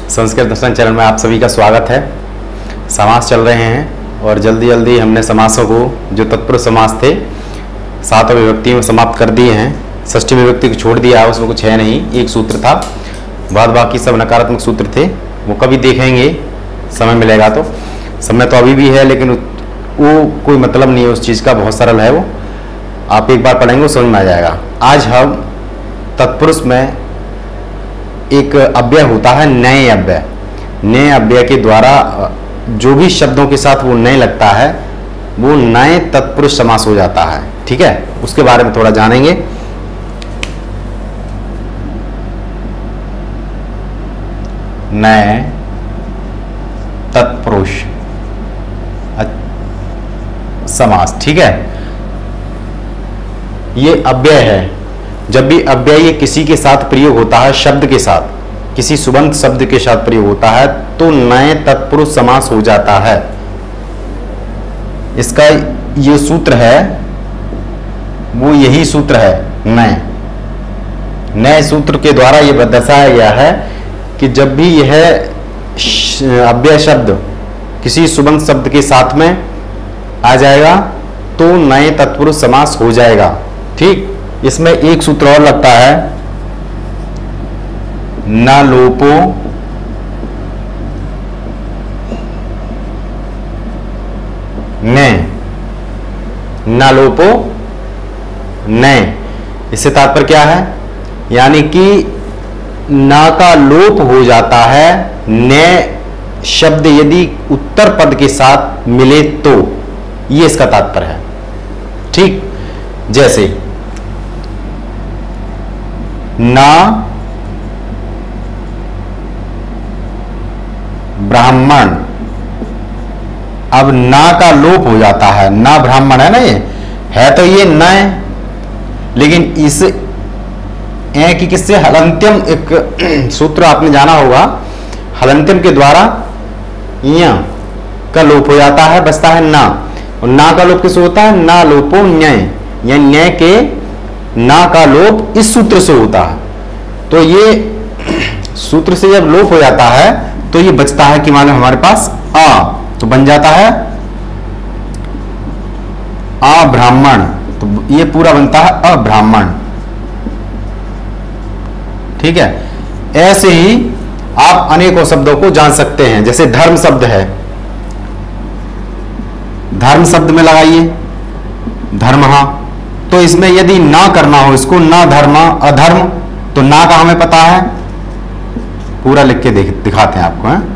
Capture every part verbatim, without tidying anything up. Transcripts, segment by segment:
संस्कृत दर्शन channel में आप सभी का स्वागत है। समास चल रहे हैं और जल्दी जल्दी हमने समासों को जो तत्पुरुष समास थे सातों विभक्ति में समाप्त कर दिए हैं। षष्ठी विभक्ति को छोड़ दिया है, उसमें कुछ है नहीं, एक सूत्र था, बाद बाकी सब नकारात्मक सूत्र थे। वो कभी देखेंगे समय मिलेगा तो। समय तो अभी भी है लेकिन वो कोई मतलब नहीं है उस चीज़ का, बहुत सरल है वो। आप एक बार पढ़ेंगे समझ में आ जाएगा। आज हम तत्पुरुष में एक अव्यय होता है नए अव्यय। नए अव्यय के द्वारा जो भी शब्दों के साथ वो नए लगता है वो नए तत्पुरुष समास हो जाता है। ठीक है, उसके बारे में थोड़ा जानेंगे। नए तत्पुरुष समास, ठीक है, ये अव्यय है। जब भी अव्यय किसी के साथ प्रयोग होता है, शब्द के साथ, किसी सुबंत शब्द के साथ प्रयोग होता है तो नए तत्पुरुष समास हो जाता है। इसका ये सूत्र है, वो यही सूत्र है नए। नए सूत्र के द्वारा ये दर्शाया गया है कि जब भी यह अव्यय शब्द किसी सुबंत शब्द के साथ में आ जाएगा तो नए तत्पुरुष समास हो जाएगा। ठीक, इसमें एक सूत्र और लगता है, न लोपो ने, न लोपो ने। इससे तात्पर्य क्या है? यानी कि ना का लोप हो जाता है ने शब्द यदि उत्तर पद के साथ मिले तो, ये इसका तात्पर्य है। ठीक, जैसे ना ब्राह्मण, अब ना का लोप हो जाता है, ना ब्राह्मण है ना, ये है तो ये न है, लेकिन इस ए की किससे हलंत्यम, एक सूत्र आपने जाना होगा, हलंत्यम के द्वारा य का लोप हो जाता है, बचता है ना। और ना का लोप किससे होता है? ना लोपो न्याय, या न्याय के ना का लोप इस सूत्र से होता है। तो ये सूत्र से जब लोप हो जाता है तो ये बचता है कि मालूम हमारे पास आ, तो बन जाता है अब्राह्मण। तो ये पूरा बनता है अब्राह्मण। ठीक है, ऐसे ही आप अनेकों शब्दों को जान सकते हैं। जैसे धर्म शब्द है, धर्म शब्द में लगाइए धर्मः, तो इसमें यदि ना करना हो इसको, ना धर्म अधर्म, तो ना का हमें पता है, पूरा लिख के देख दिखाते हैं आपको है?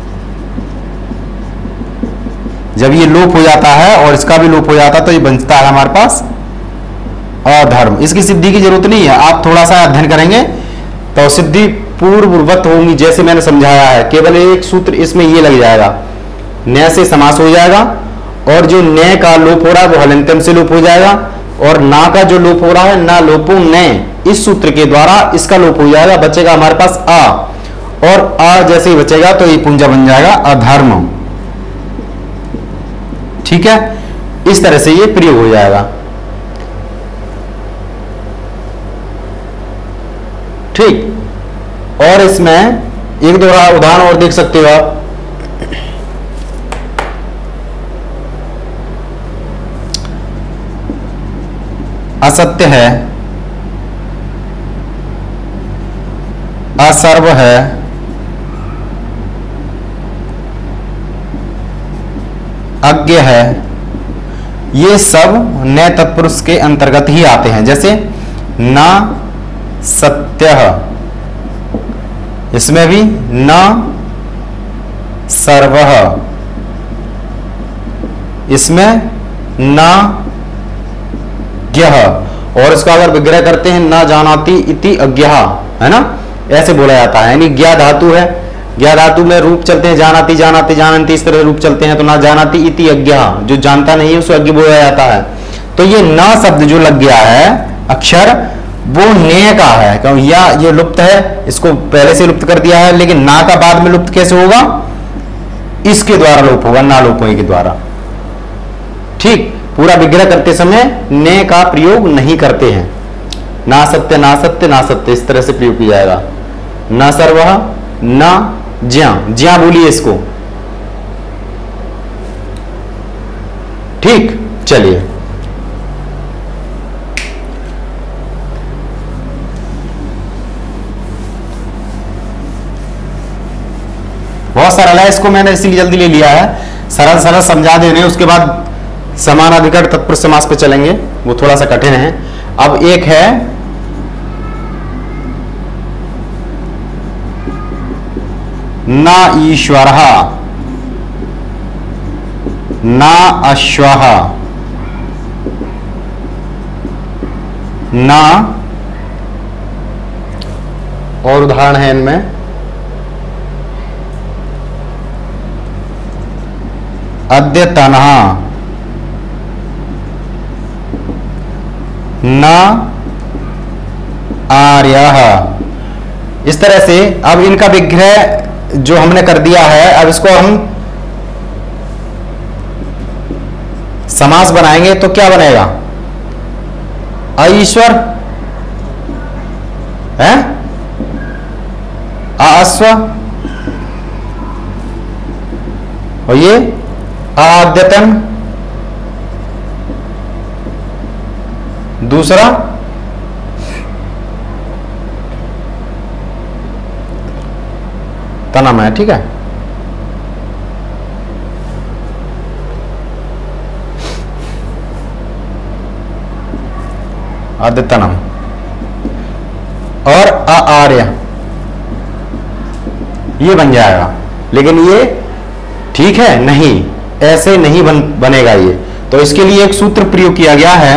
जब ये लोप हो जाता है और इसका भी लोप हो जाता है तो ये बनता है हमारे पास अधर्म। इसकी सिद्धि की जरूरत नहीं है, आप थोड़ा सा अध्ययन करेंगे तो सिद्धि पूर्ववत होंगी। जैसे मैंने समझाया है, केवल एक सूत्र इसमें ये लग जाएगा, न से समास हो जाएगा, और जो न का लोप हो रहा है वो हलंत्यम से लोप हो जाएगा, और ना का जो लोप हो रहा है ना लोपो ने, इस सूत्र के द्वारा इसका लोप हो जाएगा, बचेगा हमारे पास आ, और आ जैसे ही बचेगा तो ये पुंजा बन जाएगा अधर्म। ठीक है, इस तरह से ये प्रयोग हो जाएगा। ठीक, और इसमें एक दो उदाहरण और देख सकते हो आप। असत्य है, असर्व है, अज्ञ है, ये सब नए तत्पुरुष के अंतर्गत ही आते हैं। जैसे न सत्य, इसमें भी न सर्व, इसमें न ज्ञः, और इसका अगर विग्रह करते हैं न जानाति इति अज्ञः, है ना, ऐसे बोला जाता है। यानी ज्ञा धातु है, ज्ञा धातु में रूप चलते हैं जानाति जानाति जानन्ति, इस तरह रूप चलते हैं, तो ना जानाति इति अज्ञः, जो जानता नहीं है उसको अज्ञ बोला जाता है। तो ये न शब्द जो लग गया है अक्षर, वो ने का है, क्योंकि या ये लुप्त है, इसको पहले से लुप्त कर दिया है, लेकिन ना का बाद में लुप्त कैसे होगा? इसके द्वारा लोप होगा, ना लोपों के द्वारा। ठीक, पूरा विग्रह करते समय ने का प्रयोग नहीं करते हैं। ना सत्य ना सत्य ना सत्य इस तरह से प्रयोग किया जाएगा। न सर्वः, न ज्या, ज्या बोलिए इसको। ठीक, चलिए बहुत सरल है, इसको मैंने इसीलिए जल्दी ले लिया है, सरल सरल समझा दे रहे हैं। उसके बाद समानाधिकरण तत्पुरुष समास पे चलेंगे, वो थोड़ा सा कठिन है। अब एक है ना ईश्वरः, ना अश्वः, ना, और उदाहरण है इनमें अद्यतनः, न आर्यः। इस तरह से अब इनका विग्रह जो हमने कर दिया है, अब इसको हम समास बनाएंगे तो क्या बनेगा? अईश्वर है, अश्व, और ये अद्यतन, दूसरा तनम है। ठीक है, अद्यतनम और आर्य, ये बन जाएगा। लेकिन ये ठीक है नहीं, ऐसे नहीं बन बनेगा ये। तो इसके लिए एक सूत्र प्रयोग किया गया है,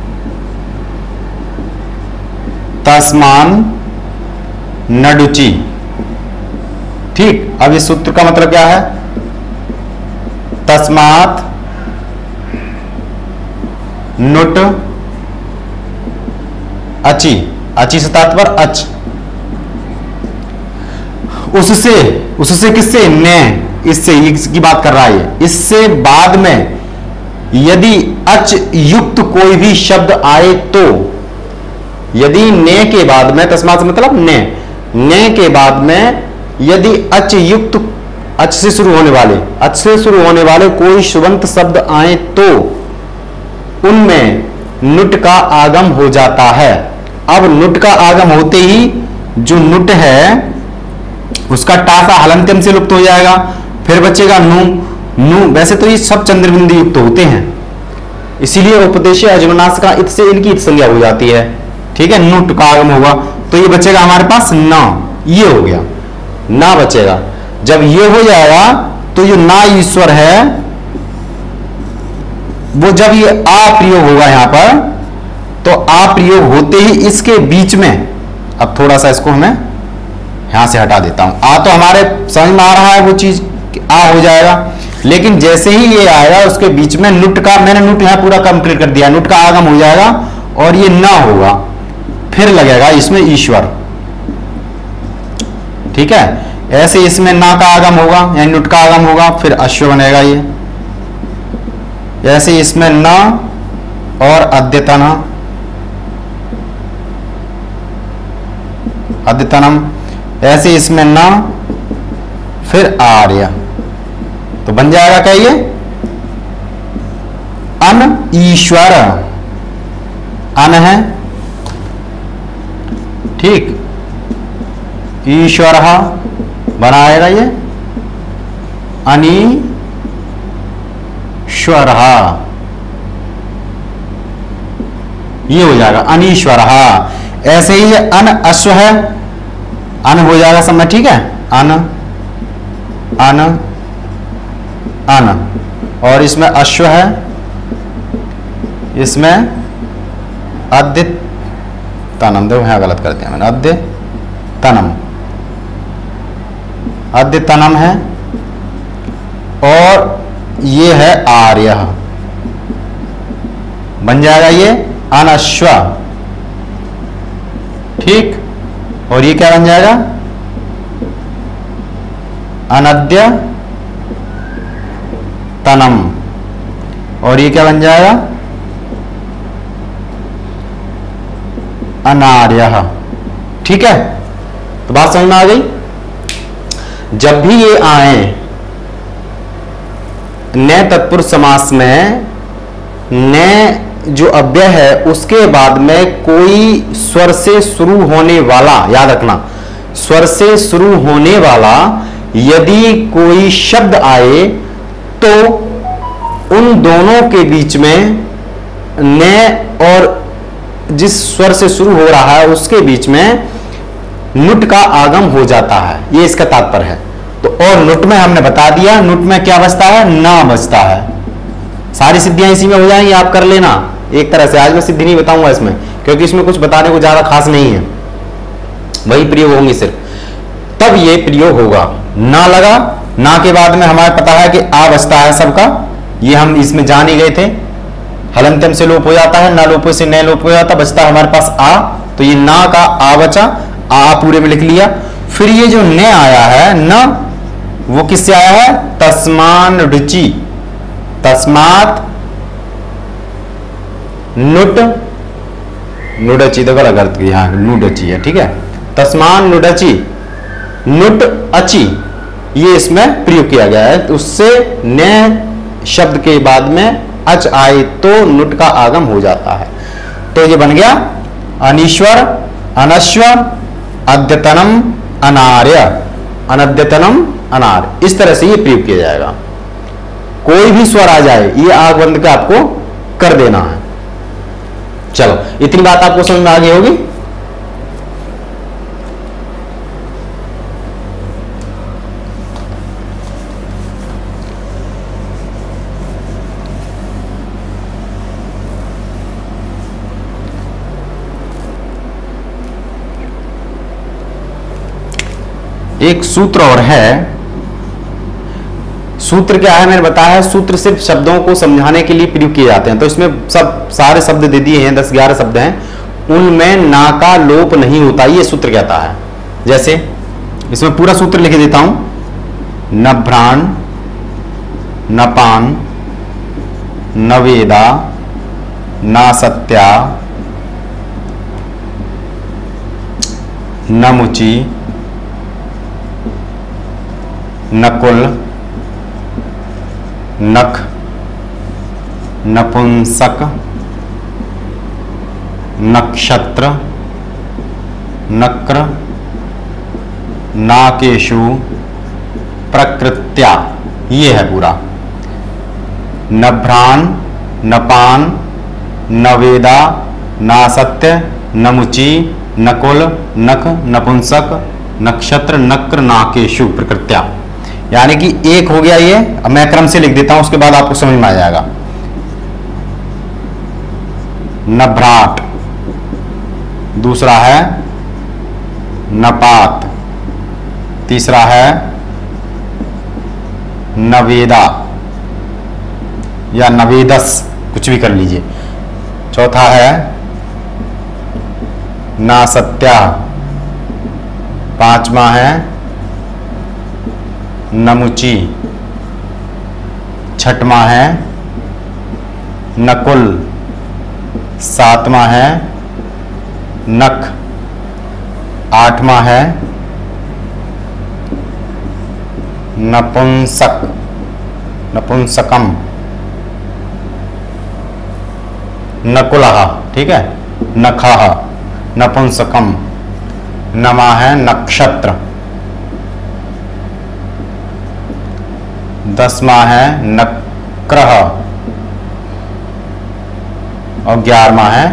तस्मान नडुचि। ठीक, अब इस सूत्र का मतलब क्या है? तस्मात नुट अचि, अचि से तात्पर्य अच, उससे, उससे किससे? ने, इससे, इसकी बात कर रहा है ये। इससे बाद में यदि अच युक्त कोई भी शब्द आए तो, यदि ने के बाद में, तस्मात मतलब ने, ने के बाद में यदि अच युक्त, अच से शुरू होने वाले, अच से शुरू होने वाले कोई शुभंत शब्द आए तो उनमें नुट का आगम हो जाता है। अब नुट का आगम होते ही जो नुट है उसका टा का हलंत्यम से लुप्त हो जाएगा, फिर बचेगा नु। नु वैसे तो ये सब चंद्र बिंदु युक्त होते हैं, इसीलिए उपदेश अजमनास का इत से इनकी इत संज्ञा हो जाती है। ठीक है, नुट का आगम होगा तो ये बचेगा हमारे पास ना, ये हो गया, ना बचेगा। जब ये हो जाएगा तो जो ना ईश्वर है वो जब ये आ प्रयोग होगा यहां पर, तो आ प्रयोग होते ही इसके बीच में, अब थोड़ा सा इसको हमें यहां से हटा देता हूं। आ तो हमारे समझ में आ रहा है वो चीज, आ हो जाएगा। लेकिन जैसे ही ये आएगा उसके बीच में नुट का, मैंने नुट यहां पूरा कंप्लीट कर दिया, नुट का आगम हो जाएगा और ये ना होगा, फिर लगेगा इसमें ईश्वर। ठीक है, ऐसे इसमें ना का आगम होगा यानी नुट का आगम होगा, फिर अश्व बनेगा ये। ऐसे इसमें न और अद्यतना, अद्यतनम, ऐसे इसमें न फिर आर्य, तो बन जाएगा क्या ये? अन ईश्वर, अन है, ठीक, ईश्वर बनाएगा ये, अनी ईश्वर, ये हो जाएगा अनीश्वर। ऐसे ही ये अन अश्व है, अन हो जाएगा सब में। ठीक है, अन अन अन, और इसमें अश्व है, इसमें अद्य तनम, देखो यहां गलत कर दिया मैंने, अद्य तनम, अद्य तनम है, और ये है आर्य, बन जाएगा ये अनश्व। ठीक, और ये क्या बन जाएगा? अनद्य तनम, और ये क्या बन जाएगा? अनार्य। ठीक है, तो बात समझ में आ गई। जब भी ये आए न तत्पुरुष समास में, न जो अव्यय है उसके बाद में कोई स्वर से शुरू होने वाला, याद रखना, स्वर से शुरू होने वाला यदि कोई शब्द आए तो उन दोनों के बीच में न और जिस स्वर से शुरू हो रहा है उसके बीच में नुट का आगम हो जाता है, ये इसका तात्पर्य है। तो और नुट में हमने बता दिया, नुट में क्या बचता है, ना बचता है। सारी सिद्धियां इसी में हो जाएंगी, आप कर लेना एक तरह से। आज मैं सिद्धि नहीं बताऊंगा इसमें, क्योंकि इसमें कुछ बताने को ज्यादा खास नहीं है, वही प्रयोग होंगे सिर्फ, तब ये प्रयोग होगा। ना लगा, ना के बाद में हमारे पता है कि आ बचता है सबका, ये हम इसमें जान ही गए थे। हलंत्यम से लोप हो जाता है, ना लोप से न लोप हो जाता, बचता है हमारे पास आ, तो ये ना का आ बचा, आ पूरे में लिख लिया। फिर ये जो न आया है न, वो किससे आया है, तस्मान रुचि, तस्मात नुट नुडची, तो गलत अर्थ किया, हाँ नुडची है, ठीक है। तस्मान नुडची, नुट अची, ये इसमें प्रयोग किया गया है। उससे न शब्द के बाद में अच आए तो नुट का आगम हो जाता है। तो ये बन गया अनीश्वर, अनश्वर, अद्यतनम, अनार्य, अनद्यतनम, अनार्य। इस तरह से ये प्रयोग किया जाएगा। कोई भी स्वर आ जाए, ये आग बंद के आपको कर देना है। चलो, इतनी बात आपको समझ में आ गई होगी। एक सूत्र और है। सूत्र क्या है मैंने बताया है, सूत्र सिर्फ शब्दों को समझाने के लिए प्रयोग किए जाते हैं। तो इसमें सब सारे शब्द दे दिए हैं, दस ग्यारह शब्द हैं, उनमें ना का लोप नहीं होता, ये सूत्र कहता है। जैसे इसमें पूरा सूत्र लिख देता हूं, न भ्राण, न पान, न वेदा, न सत्या, न मुचि, नकुल, नख, नपुंसक, नक्षत्र, नक्र, नाकेशु, प्रकृत्या, ये है पूरा। न भ्राण, न पान, न वेदा, न सत्य, न मुचि, नकुल, नख, नपुंसक, नक्षत्र, नक्र, नाकेशु, प्रकृत्या। यानी कि एक हो गया ये। अब मैं क्रम से लिख देता हूं, उसके बाद आपको समझ में आ जाएगा। नभ्राट, दूसरा है नपात, तीसरा है नवेदा या नवेदस, कुछ भी कर लीजिए। चौथा है नासत्या, पांचवा है नमुची, छठवां है नकुल, सातवां है नख, आठवां है नपुंसक, नपुंसकम, नकुलः, ठीक है, नखः, नपुंसकम, नमा है नक्षत्र, दसवां है नक्रह और ग्यारहवां है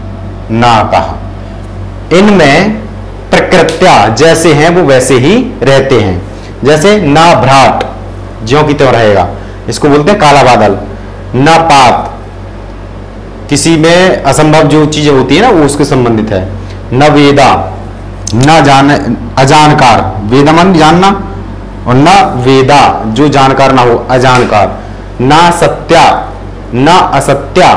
नाकः। इनमें प्रकृत्या जैसे हैं वो वैसे ही रहते हैं। जैसे ना भ्राट, ज्यों की त्यों रहेगा, इसको बोलते हैं काला बादल। ना पात, किसी में असंभव जो चीजें होती है ना वो उसके संबंधित है। न वेदा, न जान अजानकार, वेदमन जानना, और न वेदा जो जानकार ना हो, अजानकार। ना सत्या, ना असत्या।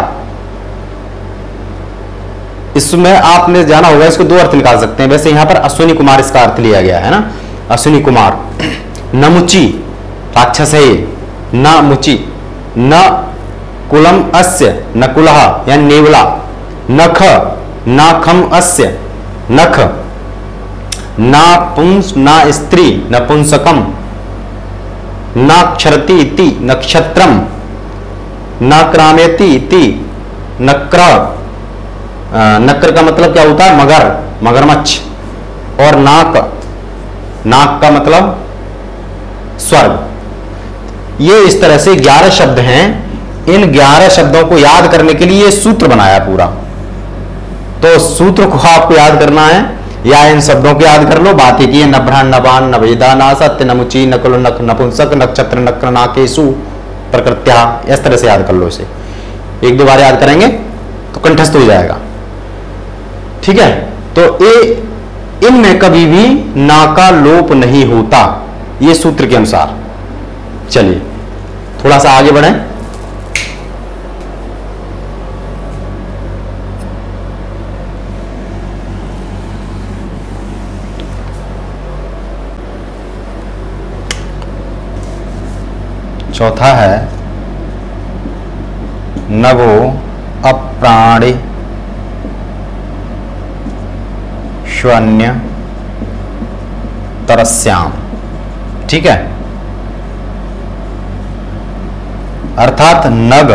इसमें आपने जाना होगा, इसको दो अर्थ निकाल सकते हैं। वैसे यहां पर अश्विनी कुमार इसका अर्थ लिया गया है ना, अश्विनी कुमार। नमुची, राक्षस है ये, न मुचि, न कुलम अस्य, नकुलः या नेवला। नख, नाखम अस्य, नख। ना पुंस ना स्त्री नपुंसकम, ना क्षरति इति नक्षत्रम, ना क्रामेति इति नक्र, नक्र का मतलब क्या होता है? मगर, मगरमच्छ। और नाक, नाक का मतलब स्वर्ग। ये इस तरह से ग्यारह शब्द हैं। इन ग्यारह शब्दों को याद करने के लिए सूत्र बनाया पूरा। तो सूत्र को आपको याद करना है या इन शब्दों को याद कर लो। बात एक ही है, न ब्रह्म न बान न वेदा न सत्य न मुची न कुल नक नपुंसक नक्षत्र नक्र नाकेशु प्रकृत्या। इस तरह से याद कर लो इसे। एक दो बार याद करेंगे तो कंठस्थ हो जाएगा। ठीक है, तो ये इनमें कभी भी ना का लोप नहीं होता, ये सूत्र के अनुसार। चलिए थोड़ा सा आगे बढ़ें। चौथा है नभो अप्राणे श्वन्य तरस्याम। ठीक है, अर्थात नग,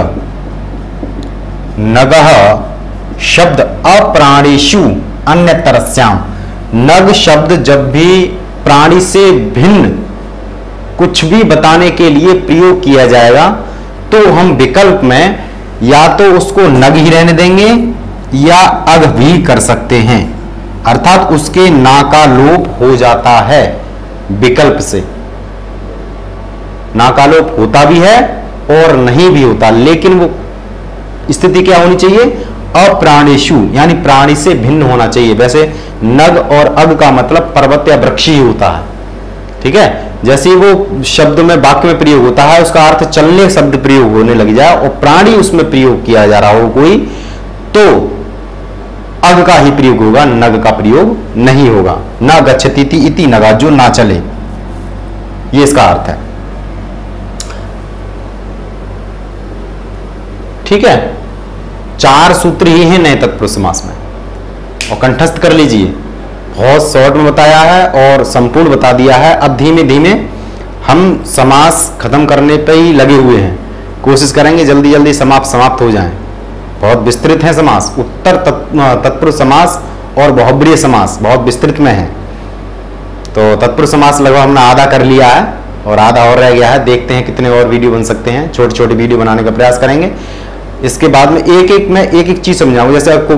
नगः शब्द अप्राणीषु अन्य तरस्याम। नग शब्द जब भी प्राणी से भिन्न कुछ भी बताने के लिए प्रयोग किया जाएगा तो हम विकल्प में या तो उसको नग ही रहने देंगे या अग भी कर सकते हैं। अर्थात उसके ना का लोप हो जाता है विकल्प से। ना का लोप होता भी है और नहीं भी होता, लेकिन वो स्थिति क्या होनी चाहिए? अप्राणीषु, यानी प्राणी से भिन्न होना चाहिए। वैसे नग और अग का मतलब पर्वत या वृक्ष ही होता है। ठीक है, जैसे वो शब्द में वाक्य में प्रयोग होता है उसका अर्थ चलने शब्द प्रयोग होने लग जाए और प्राणी उसमें प्रयोग किया जा रहा हो कोई, तो अग का ही प्रयोग होगा, नग का प्रयोग नहीं होगा। न गच्छति इति नगा, जो ना चले, ये इसका अर्थ है। ठीक है, चार सूत्र ही हैं नए तत्पुरुष समास में और कंठस्थ कर लीजिए। बहुत शॉर्ट में बताया है और संपूर्ण बता दिया है। अब धीमे धीमे हम समास खत्म करने पे ही लगे हुए हैं। कोशिश करेंगे जल्दी जल्दी समाप्त समाप्त हो जाएं। बहुत विस्तृत है समास, उत्तर तत्पुरुष समास और बहुब्रीहि समास बहुत विस्तृत में है। तो तत्पुरुष समास लगभग हमने आधा कर लिया है और आधा और रह गया है। देखते हैं कितने और वीडियो बन सकते हैं। छोटे छोटे वीडियो बनाने का प्रयास करेंगे। इसके बाद में एक एक में एक एक चीज समझाऊंगा। जैसे आपको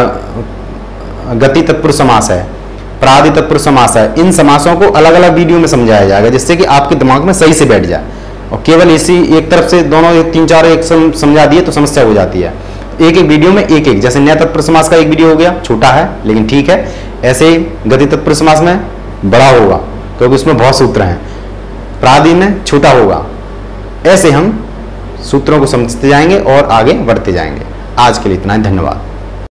गति तत्पुरुष समास है, प्रादि तत्पुरुष समास है, इन समासों को अलग अलग वीडियो में समझाया जाएगा जिससे कि आपके दिमाग में सही से बैठ जाए। और केवल इसी एक तरफ से दोनों एक तीन चार एक समझा दिए तो समस्या हो जाती है। एक एक वीडियो में एक एक, जैसे न्याय तत्पुरुष समास का एक वीडियो हो गया, छोटा है लेकिन ठीक है। ऐसे गति तत्पुरुष समास में बड़ा होगा क्योंकि उसमें बहुत सूत्र हैं, प्रादि में छोटा होगा। ऐसे हम सूत्रों को समझते जाएंगे और आगे बढ़ते जाएंगे। आज के लिए इतना ही, धन्यवाद।